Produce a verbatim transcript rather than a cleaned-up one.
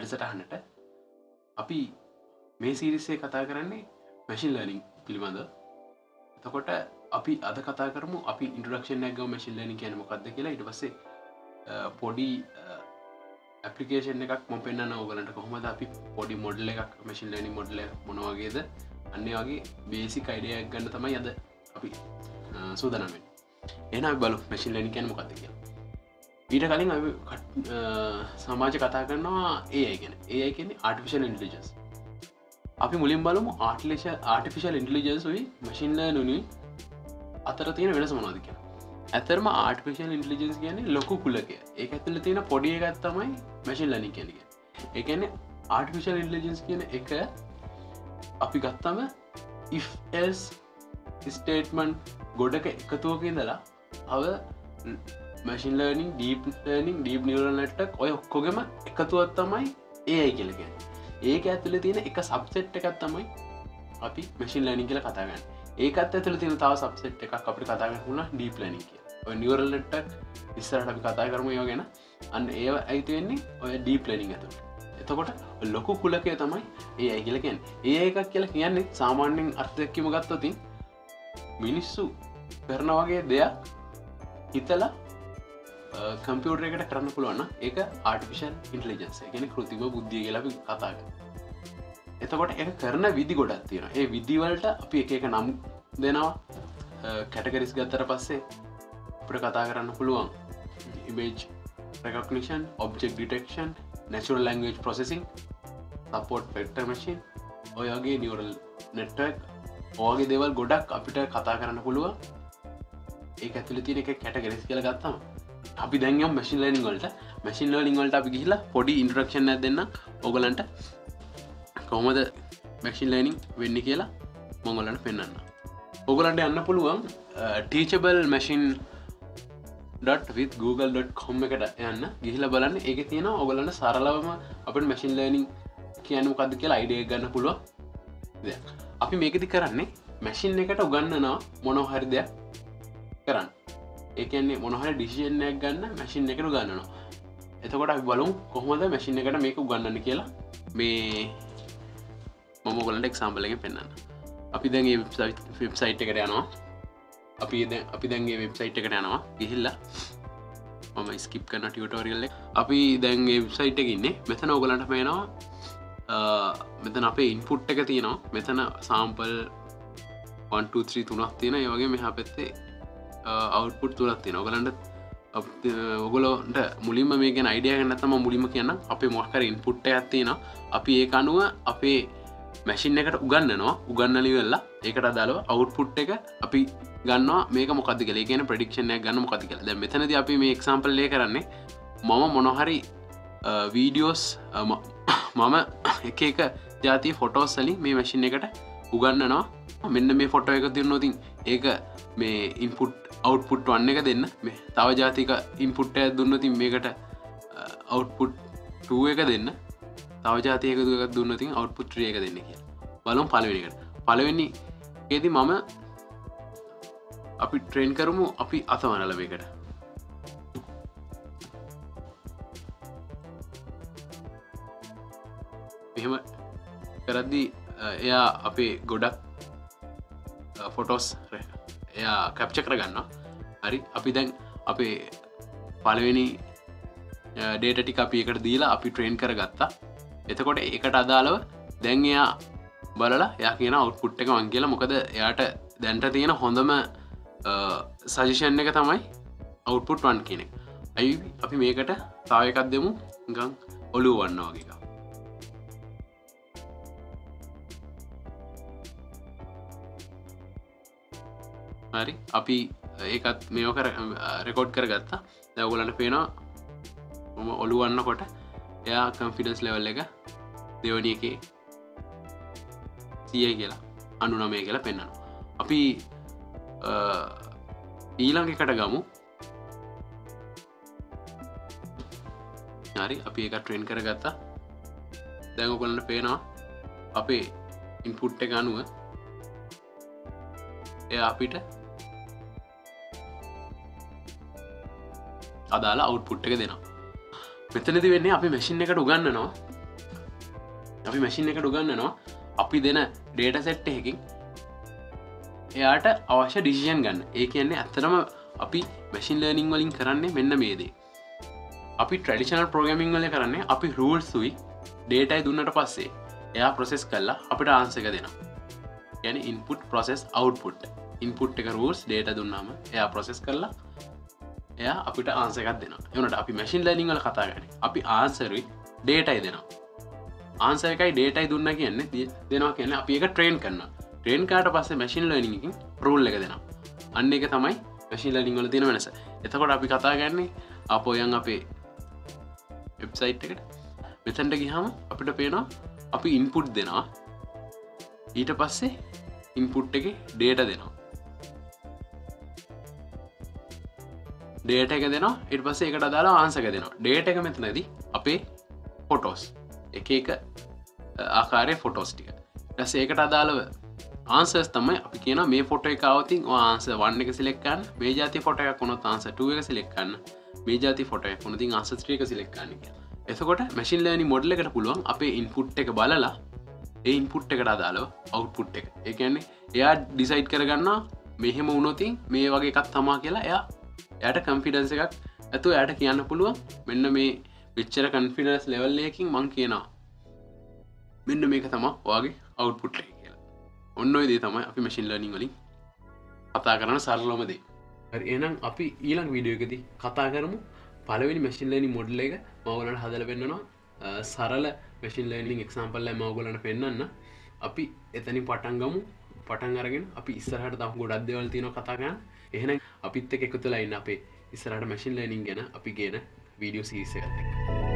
වැඩසටහනට අපි මේ සීරීස් එකේ කතා කරන්නේ machine learning පිළිබඳව. එතකොට අපි අද කතා කරමු අපි introduction එකක් ගමු machine learning කියන්නේ මොකක්ද කියලා. ඊට පස්සේ පොඩි application එකක් මම පෙන්නන්න ඕගලන්ට කොහොමද අපි පොඩි model එකක් machine learning model එක මොන වගේද අන්නේ වගේ basic idea එකක් ගන්න තමයි අද අපි සූදානම් වෙන්නේ. එහෙනම් අපි බලමු machine learning කියන්නේ මොකක්ද කියලා. ඊට කලින් අපි සමාජ කතා කරනවා A I ගැන. A I කියන්නේ artificial intelligence. අපි මුලින් බලමු artificial artificial intelligence උයි machine learning උයි අතර තියෙන වෙනස මොනවද කියලා. ඇත්තටම artificial intelligence කියන්නේ ලොකු කුලකය. ඒක ඇතුළේ තියෙන පොඩි එකක් තමයි machine learning කියන්නේ. ඒ කියන්නේ artificial intelligence කියන එක අපි ගත්තම if else statement ගොඩක එකතුවක ඉඳලා අව machine learning, deep learning, deep neural network ඔය ඔක්කොගෙම එකතුවක් තමයි A I කියලා කියන්නේ. ඒක ඇතුළේ තියෙන එක සබ්සෙට් එකක් තමයි අපි machine learning කියලා කතා කරන්නේ. ඒකත් ඇතුළේ තියෙන තව සබ්සෙට් එකක් අපිට කතා කරන්න පුළුවන් deep learning කියලා. ඔය neural network ඉස්සරහට අපි කතා කරමු ඒව ගැන. අන්න ඒව අයිති වෙන්නේ ඔය deep learning ඇතුළේ. එතකොට ලොකු කුලකය තමයි A I කියලා කියන්නේ. A I එකක් කියලා කියන්නේ සාමාන්‍යයෙන් අර්ථයක් ගත්තොත් මිනිස්සු කරන වගේ දෙයක් හිතලා කම්පියුටර් එකට කරන්න පුළුවන් නම් ඒක artificial intelligence. ඒ කියන්නේ කෘත්‍රිම බුද්ධිය කියලා අපි කතා කරනවා. එතකොට ඒක කරන විදි ගොඩක් තියෙනවා. ඒ විදි වලට අපි එක එක නම් දෙනවා. කැටගරිස් ගත්තට පස්සේ අපිට කතා කරන්න පුළුවන් image recognition, object detection, natural language processing, support vector machine, ඔය වගේ neural network ඔය වගේ දේවල් ගොඩක් අපිට කතා කරන්න පුළුවන්. ඒක ඇතුළේ තියෙන එක කැටගරිස් කියලා ගත්තාම අපි දැන් යමු machine learning වලට. machine learning වලට අපි ගිහිල්ලා පොඩි introduction එකක් දෙන්නම් ඔයගලන්ට. කොහොමද machine learning වෙන්නේ කියලා මම ඔයගලන්ට පෙන්නන්නම්. ඔයගලන්ට යන්න පුළුවන් teachable machine dot with google dot com එකට යන්න. ගිහිල්ලා බලන්න ඒකේ තියෙනවා ඔයගලන්ට සරලවම අපිට machine learning කියන්නේ මොකක්ද කියලා idea එකක් ගන්න පුළුවන්. දැන් අපි මේකෙදි කරන්නේ machine එකට උගන්වනවා මොනවා හරි දෙයක් කරන්න. ඒ කියන්නේ මොනවා හරි decision එකක් ගන්න machine එකට උගන්වනවා. එතකොට අපි බලමු කොහොමද machine එකට මේක උගන්වන්නේ කියලා. මේ මම ඔයගලන්ට example එකෙන් පෙන්නන්න. අපි දැන් මේ website website එකට යනවා. අපි දැන් අපි දැන් මේ website එකට යනවා. ගිහිල්ලා මම skip කරන tutorial එක. අපි දැන් මේ website එකේ ඉන්නේ. මෙතන ඔයගලන්ට පේනවා මෙතන අපේ input එක තියෙනවා. මෙතන sample one two three තුනක් තියෙනවා. ඒ වගේ මෙහා පැත්තේ output තුනක් තියෙනවා. ඔයගලන්ට ඔයගලන්ට මුලින්ම මේ ගැන idea එකක් නැත්නම් මම මුලින්ම කියන්නම්. අපේ මොකක් හරි input එකක් තියෙනවා. අපි ඒක අනුව අපේ machine එකට උගන්වනවා. උගන්වලා ඉවරලා ඒකට අදාළව output එක අපි ගන්නවා මේක මොකක්ද කියලා. ඒ කියන්නේ prediction එකක් ගන්න මොකක්ද කියලා. දැන් මෙතනදී අපි මේ example එක කරන්නේ මම මොන හරි videos මම එක එක જાතිය photos වලින් මේ machine එකට උගන්වනවා. මෙන්න මේ photo එක දිනුනොත් ඒක මේ input output one එක දෙන්න. මේ තව જાතික input එකක් දුන්නොත් මේකට output two එක දෙන්න. තව જાතියක එකක් දුන්නොත් output three එක දෙන්න කියලා. බලමු පළවෙනි එකට. පළවෙනි එකේදී මම අපි train කරමු අපි අතවනලා මේකට. එහෙම කරද්දී එයා අපේ ගොඩක් ෆොටෝස් එයා කැප්චර් කරගන්නවා. හරි අපි දැන් අපේ පළවෙනි data ටික අපි එකට දීලා අපි train කරගත්තා. එතකොට ඒකට අදාළව දැන් එයා බලලා එයා කියන output එක මං කියලා. මොකද එයාට දැන්ට තියෙන හොඳම suggestion එක තමයි output one කියන එක. අයි අපි මේකට තව එකක් දෙමු නිකන් ඔළුව වන්නා වගේ එකක්. හරි අපි ඒකත් මේක රෙකෝඩ් කරගත්තා. දැන් ඔයගොල්ලන්ට පේනවා මම ඔළුව වන්නකොට එයා confidence level එක දෙවෙනි එකේ සීය කියලා අනූනමය කියලා පෙන්වනවා. අපි ඊළඟ එකට ගමු. හරි අපි ඒක ට්‍රේන් කරගත්තා. දැන් ඔයගොල්ලන්ට පේනවා අපේ ඉන්පුට් එක අනුව එයා අපිට අදාළ අවුට්පුට් එක දෙනවා. මෙතනදී වෙන්නේ අපි මැෂින් එකට උගන්වනවා අපි මැෂින් එකට උගන්වනවා අපි දෙන ඩේටා සෙට් එකකින් එයාට අවශ්‍ය ඩිසිෂන් ගන්න. ඒ කියන්නේ ඇත්තටම අපි මැෂින් ලර්නින් වලින් කරන්නේ මෙන්න මේ දේ. අපි ට්‍රැඩිෂනල් ප්‍රෝග්‍රෑමින් වල කරන්නේ අපි රූල්ස් උයි data එක දුන්නට පස්සේ එයා process කරලා අපිට answer එක දෙනවා. කියන්නේ input process output. input එක rules data දුන්නාම එයා process කරලා එයා අපිට answer එකක් දෙනවා. ඒ වුණාට අපි machine learning වල කතා කරන්නේ අපි answer උයි data එක දෙනවා. answer එකයි data එක දුන්නා කියන්නේ දෙනවා කියන්නේ අපි ඒක train කරනවා. train කරාට පස්සේ machine learning එකකින් rule එක දෙනවා. අන්න ඒක තමයි machine learning වල තියෙන වෙනස. එතකොට අපි කතා කරන්නේ ආපෝ යන් අපේ වෙබ්සයිට් එකට මෙතනට ගියාම අපිට පේනවා අපි ඉන්පුට් දෙනවා ඊට පස්සේ ඉන්පුට් එකේ data දෙනවා data එක දෙනවා ඊට පස්සේ ඒකට අදාළව answer එක දෙනවා data එක මෙතනදී අපේ photos එක එක ආකාරයේ photos ටික ඊට පස්සේ ඒකට අදාළව answers තමයි අපි කියනවා මේ photo එක આવතින් ඔය answer one එක select කරන්න මේ જાති photo එකක් වුණොත් answer two එක select කරන්න මේ જાති photo එකක් වුණොත් answer three එක select කරන්න කියලා. එතකොට machine learning model එකට පුළුවන් අපේ input එක බලලා ඒ input එකට අදාළව output එක. ඒ කියන්නේ එයා decide කරගන්නවා මෙහෙම වුණොත් මේ වගේ එකක් තමයි කියලා එයා එයාට confidence එකක් ඇතුව එයාට කියන්න පුළුවන් මෙන්න මේ මෙච්චර confidence level එකකින් මම කියනවා මෙන්න මේක තමයි ඔයාගේ output එක කියලා. ඔන්න ඔය දේ තමයි අපි machine learning වලින් කතා කරන සරලම දේ. හරි එහෙනම් අපි ඊළඟ වීඩියෝ එකදී කතා කරමු පළවෙනි machine learning model එක මම ඔයගලන්ට හදලා පෙන්නනවා සරල machine learning example එකක් මම ඔයගලන්ට පෙන්නන්න. අපි එතනින් පටන් ගමු. පටන් අරගෙන අපි ඉස්සරහට තව ගොඩක් දේවල් තියෙනවා කතා කරන්න. එහෙනම් අපිත් එක්ක එකතු වෙලා ඉන්න අපේ ඉස්සරහට machine learning ගැන අපි කියන වීඩියෝ සීරීස් එකත් එක්ක.